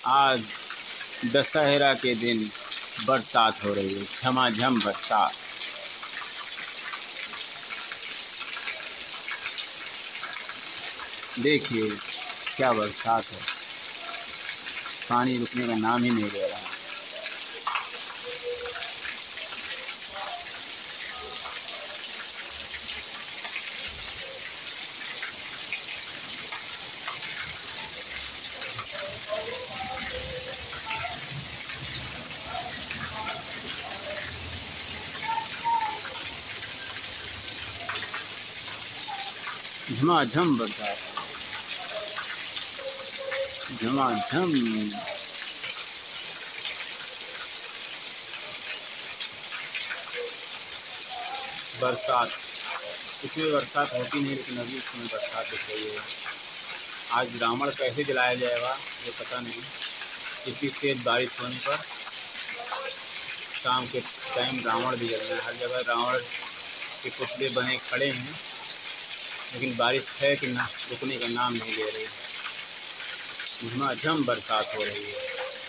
आज दशहरा के दिन बरसात हो रही है, झमाझम बरसात। देखिए क्या बरसात है, पानी रुकने का नाम ही नहीं ले रहा। झमाझम बरसात, झमाझम बरसात। इसमें बरसात होती नहीं, लेकिन अभी इसमें बरसात दिख रही है। आज रावण कैसे जलाया जाएगा ये पता नहीं। इतनी तेज बारिश होने पर शाम के टाइम रावण भी जल रहे हैं। हर जगह रावण के पुतले बने खड़े हैं, लेकिन बारिश है कि ना रुकने का नाम नहीं ले रही। झमाझम बरसात हो रही है।